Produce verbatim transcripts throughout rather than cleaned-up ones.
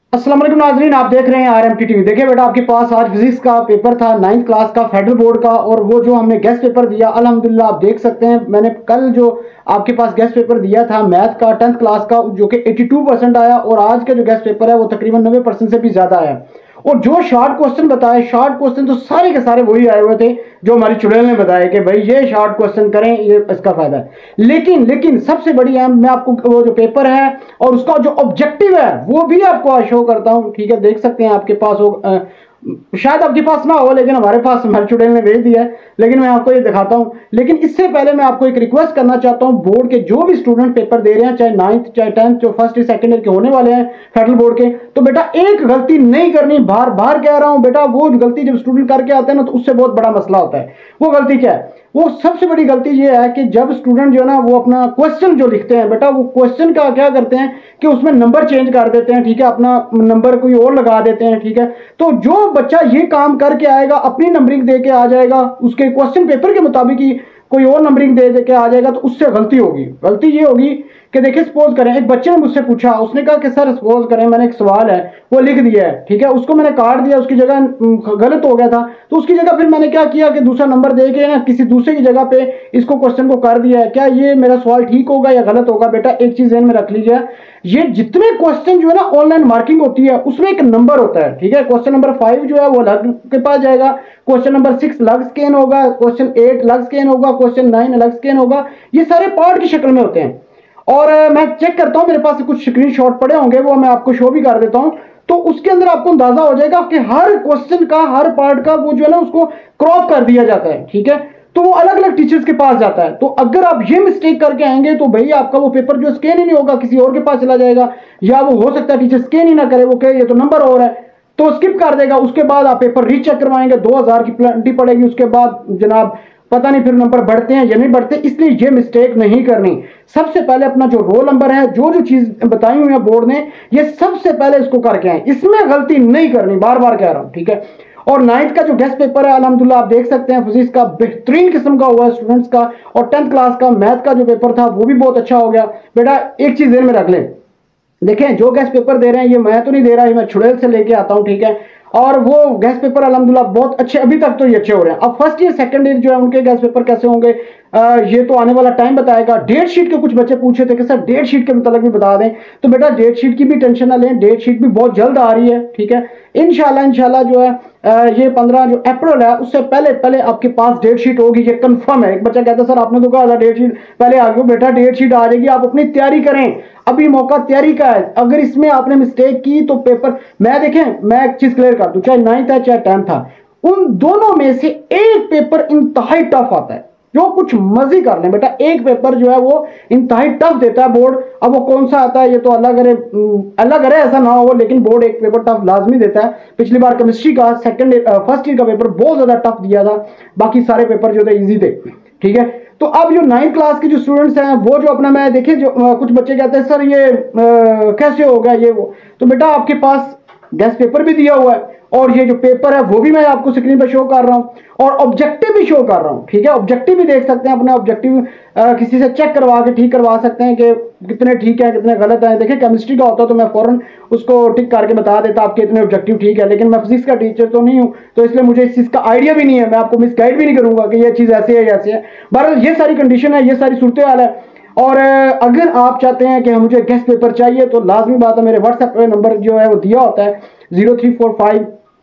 अस्सलाम वालेकुम नाज़रीन, आप देख रहे हैं आर एम टी टीवी। देखिए बेटा, आपके पास आज फिजिक्स का पेपर था, नाइन्थ क्लास का फेडरल बोर्ड का, और वो जो हमने गेस्ट पेपर दिया अल्हम्दुलिल्लाह आप देख सकते हैं। मैंने कल जो आपके पास गेस्ट पेपर दिया था मैथ का टेंथ क्लास का, जो कि बयासी परसेंट आया, और आज का जो गेस्ट पेपर है वो तकरीबन नब्बे परसेंट से भी ज़्यादा आया। और जो शॉर्ट क्वेश्चन बताए, शॉर्ट क्वेश्चन तो सारे के सारे वही आए हुए थे जो हमारी चुड़ैल ने बताया कि भाई ये शॉर्ट क्वेश्चन करें, ये इसका फायदा है। लेकिन लेकिन सबसे बड़ी है, मैं आपको वो जो पेपर है और उसका जो ऑब्जेक्टिव है वो भी आपको शो करता हूं। ठीक है, देख सकते हैं आपके पास हो, आ, शायद आपके पास ना हो, लेकिन हमारे पास हमारे चुड़ैल ने भेज दिया है, लेकिन मैं आपको ये दिखाता हूं। लेकिन इससे पहले मैं आपको एक रिक्वेस्ट करना चाहता हूं, बोर्ड के जो भी स्टूडेंट पेपर दे रहे हैं, चाहे नाइन्थ चाहे टेंथ, जो फर्स्ट सेकंड ईयर के होने वाले हैं फेडरल बोर्ड के, तो बेटा एक गलती नहीं करनी। बार बार कह रहा हूं बेटा, वो गलती जब स्टूडेंट करके आते हैं ना तो उससे बहुत बड़ा मसला होता है। वो गलती क्या है? वो सबसे बड़ी गलती ये है कि जब स्टूडेंट जो है ना वो अपना क्वेश्चन जो लिखते हैं बेटा, वो क्वेश्चन का क्या करते हैं कि उसमें नंबर चेंज कर देते हैं। ठीक है, अपना नंबर कोई और लगा देते हैं। ठीक है, तो जो बच्चा ये काम करके आएगा, अपनी नंबरिंग दे के आ जाएगा, उसके क्वेश्चन पेपर के मुताबिक ही कोई और नंबरिंग दे दे के आ जाएगा, तो उससे गलती होगी। गलती ये होगी कि देखिए, सपोज करें एक बच्चे ने मुझसे पूछा, उसने कहा कि सर सपोज करें मैंने एक सवाल है वो लिख दिया है, ठीक है, उसको मैंने काट दिया, उसकी जगह गलत हो गया था, तो उसकी जगह फिर मैंने क्या किया कि दूसरा नंबर दे के ना किसी दूसरे की जगह पे इसको क्वेश्चन को कर दिया है। क्या ये मेरा सवाल ठीक होगा या गलत होगा? बेटा एक चीज ध्यान में रख लीजिए, ये जितने क्वेश्चन जो है ना ऑनलाइन मार्किंग होती है उसमें एक नंबर होता है। ठीक है, क्वेश्चन नंबर फाइव जो है वो अलग के पास जाएगा, क्वेश्चन नंबर सिक्स अलग स्कैन होगा, क्वेश्चन एट अलग स्कैन होगा, क्वेश्चन नाइन अलग स्कैन होगा। ये सारे पार्ट की शक्ल में होते हैं। और मैं चेक करता हूं, मेरे पास कुछ स्क्रीनशॉट पड़े होंगे, वो मैं आपको शो भी कर देता हूं, तो उसके अंदर आपको अंदाजा हो जाएगा कि हर क्वेश्चन का, हर पार्ट का वो जो है ना उसको क्रॉप कर दिया जाता है। ठीक है, तो वो अलग अलग टीचर्स के पास जाता है। तो अगर आप ये मिस्टेक करके आएंगे तो भाई आपका वो पेपर जो स्कैन ही नहीं होगा, किसी और के पास चला जाएगा, या वो हो सकता है टीचर स्कैन ही ना करे, वो कहे ये तो नंबर और है, तो स्किप कर देगा। उसके बाद आप पेपर रीचेक करवाएंगे, दो हजार की पेनल्टी पड़ेगी। उसके बाद जनाब पता नहीं फिर नंबर बढ़ते हैं या नहीं बढ़ते, इसलिए ये मिस्टेक नहीं करनी। सबसे पहले अपना जो रोल नंबर है, जो जो चीज बताई हुई है बोर्ड ने, ये सबसे पहले इसको करके आए, इसमें गलती नहीं करनी, बार बार कह रहा हूं। ठीक है, और नाइन्थ का जो गेस्ट पेपर है अल्हम्दुलिल्लाह आप देख सकते हैं फिजिक्स का बेहतरीन किस्म का हुआ है स्टूडेंट्स का, और टेंथ क्लास का मैथ का जो पेपर था वो भी बहुत अच्छा हो गया। बेटा एक चीज ध्यान में रख लें, देखें जो गेस्ट पेपर दे रहे हैं ये मैं तो नहीं दे रहा, ये मैं चुड़ैल से लेके आता हूं। ठीक है, और वो गेस्ट पेपर अल्हम्दुलिल्लाह बहुत अच्छे, अभी तक तो ये अच्छे हो रहे हैं। अब फर्स्ट ईयर सेकंड ईयर जो है उनके गेस्ट पेपर कैसे होंगे आ, ये तो आने वाला टाइम बताएगा। डेट शीट के कुछ बच्चे पूछे थे कि सर डेट शीट के मतलब भी बता दें, तो बेटा डेट शीट की भी टेंशन ना लें, डेट शीट भी बहुत जल्द आ रही है। ठीक है, इंशाल्लाह इंशाल्लाह जो है आ, ये पंद्रह जो अप्रैल है उससे पहले पहले आपके पास डेट शीट होगी, ये कंफर्म है। एक बच्चा कहता है सर आपने तो कहा था डेट शीट पहले आ गई। बेटा डेट शीट आ जाएगी, आप अपनी तैयारी करें, अभी मौका तैयारी का है। अगर इसमें आपने मिस्टेक की तो पेपर, मैं देखें मैं एक चीज क्लियर कर दूं, चाहे नाइन्थ है चाहे टेंथ था, उन दोनों में से एक पेपर इंतहाई टफ आता है, जो कुछ मर्जी कर लें बेटा, एक पेपर जो है वो इंतहाई टफ देता है बोर्ड। अब वो कौन सा आता है ये तो अल्लाह करे, अल्लाह करे ऐसा ना हो, लेकिन बोर्ड एक पेपर टफ लाजमी देता है। पिछली बार केमिस्ट्री का सेकंड फर्स्ट ईयर का पेपर बहुत ज्यादा टफ दिया था, बाकी सारे पेपर जो थे इजी थे। ठीक है, तो अब जो नाइन्थ क्लास के जो स्टूडेंट्स हैं वो जो अपना, मैं देखिए जो आ, कुछ बच्चे कहते हैं सर ये आ, कैसे होगा ये वो, तो बेटा आपके पास गेस्ट पेपर भी दिया हुआ है, और ये जो पेपर है वो भी मैं आपको स्क्रीन पर शो कर रहा हूं, और ऑब्जेक्टिव भी शो कर रहा हूं। ठीक है, ऑब्जेक्टिव भी देख सकते हैं, अपने ऑब्जेक्टिव किसी से चेक करवा के ठीक करवा सकते हैं कि कितने ठीक है कितने गलत है। देखिए केमिस्ट्री का होता तो मैं फौरन उसको टिक करके बता देता आपके इतने ऑब्जेक्टिव ठीक है, लेकिन मैं फिजिक्स का टीचर तो नहीं हूं, तो इसलिए मुझे इस चीज का आइडिया भी नहीं है, मैं आपको मिसगाइड भी नहीं करूंगा कि ये चीज ऐसे है ऐसे है। बहरहाल ये सारी कंडीशन है, ये सारी सूरत हाल है। और अगर आप चाहते हैं कि मुझे गेस्ट पेपर चाहिए तो लाजमी बात है, मेरे व्हाट्सएप पे नंबर जो है वो दिया होता है जीरो थ्री फोर फाइव,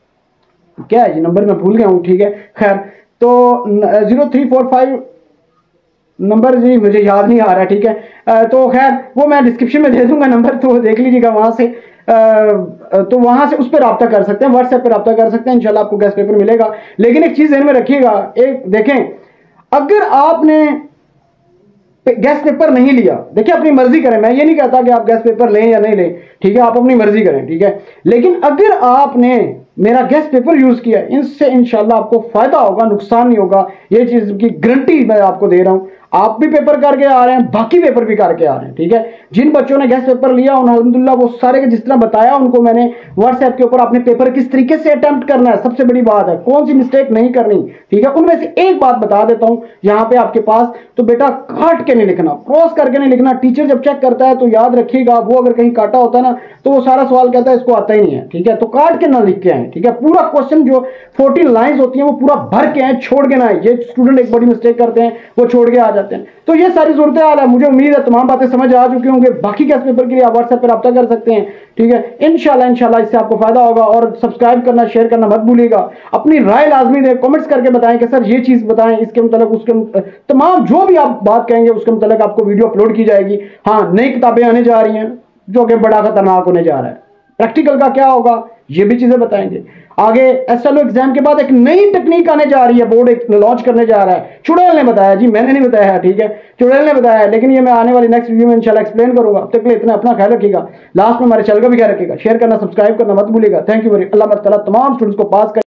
क्या है जी नंबर मैं भूल गया हूँ। ठीक है, खैर तो zero three four five number जी मुझे याद नहीं आ रहा। ठीक है, तो खैर वो मैं डिस्क्रिप्शन में दे दूंगा नंबर, तो देख लीजिएगा वहां से, तो वहां से उस पर रब्ता कर सकते हैं, व्हाट्सएप पर रब्ता कर सकते हैं, इंशाल्लाह आपको गेस्ट पेपर मिलेगा। लेकिन एक चीज ध्यान में रखिएगा, एक देखें अगर आपने गेस्ट पेपर नहीं लिया, देखिए अपनी मर्जी करें, मैं ये नहीं कहता कि आप गेस्ट पेपर लें या नहीं लें, ठीक है, आप अपनी मर्जी करें। ठीक है, लेकिन अगर आपने मेरा गेस्ट पेपर यूज किया, इससे इंशाल्लाह आपको फायदा होगा, नुकसान नहीं होगा, ये चीज की गारंटी मैं आपको दे रहा हूं। आप भी पेपर करके आ रहे हैं, बाकी पेपर भी करके आ रहे हैं, ठीक है। जिन बच्चों ने गेस्ट पेपर लिया उन्हें अल्हम्दुलिल्लाह वो सारे के जिस तरह बताया उनको मैंने व्हाट्सएप के ऊपर, अपने पेपर किस तरीके से अटेम्प्ट करना है, सबसे बड़ी बात है कौन सी मिस्टेक नहीं करनी, ठीक है। उनमें से एक बात बता देता हूं यहां पे आपके पास, तो बेटा काट के नहीं लिखना, क्रॉस करके नहीं लिखना। टीचर जब चेक करता है तो याद रखिएगा, वो अगर कहीं काटा होता है ना तो वो सारा सवाल कहता है इसको आता ही नहीं है, ठीक है। तो काट के ना लिख के आए, ठीक है। पूरा क्वेश्चन जो फोर्टीन लाइंस होती हैं वो पूरा भर के आए, छोड़ के ना आए। ये स्टूडेंट एक बड़ी मिस्टेक करते हैं, वो छोड़ के आ जाते हैं। तो ये सारी सूरत हाल है। मुझे उम्मीद है तमाम बातें समझ आ चुकी होंगे। बाकी गेस्ट पेपर के लिए आप व्हाट्सएप पर रब्ता कर सकते हैं, ठीक है। इंशाल्लाह इंशाल्लाह इससे आपको फायदा होगा। और सब्सक्राइब करना, शेयर करना मत भूलिएगा। अपनी राय लाजमी दें, कमेंट्स करके बताएं कि सर ये चीज बताएं, इसके मतलब उसके तमाम जो भी आप बात कहेंगे उसके मतलब आपको वीडियो अपलोड की जाएगी। हाँ, नई किताबें आने जा रही हैं जो कि बड़ा खतरनाक होने जा रहा है। प्रैक्टिकल का क्या होगा ये भी चीजें बताएंगे। आगे एसएलओ एग्जाम के बाद एक नई टेक्निक आने जा रही है, बोर्ड एक लॉन्च करने जा रहा है। चुड़ैल ने बताया जी, मैंने नहीं बताया, ठीक है। चुड़ैल ने बताया, लेकिन ये मैं आने वाली नेक्स्ट वीडियो में इंशाल्लाह एक्सप्लेन करूंगा। अब तक के लिए इतना अपना ख्याल रखिएगा। लास्ट में हमारे चैनल का भी ख्याल रखिएगा, शेयर करना, सब्सक्राइब करना मत भूलिएगा। थैंक यू वेरी, अल्लाह तआला तमाम स्टूडेंट्स को पास कर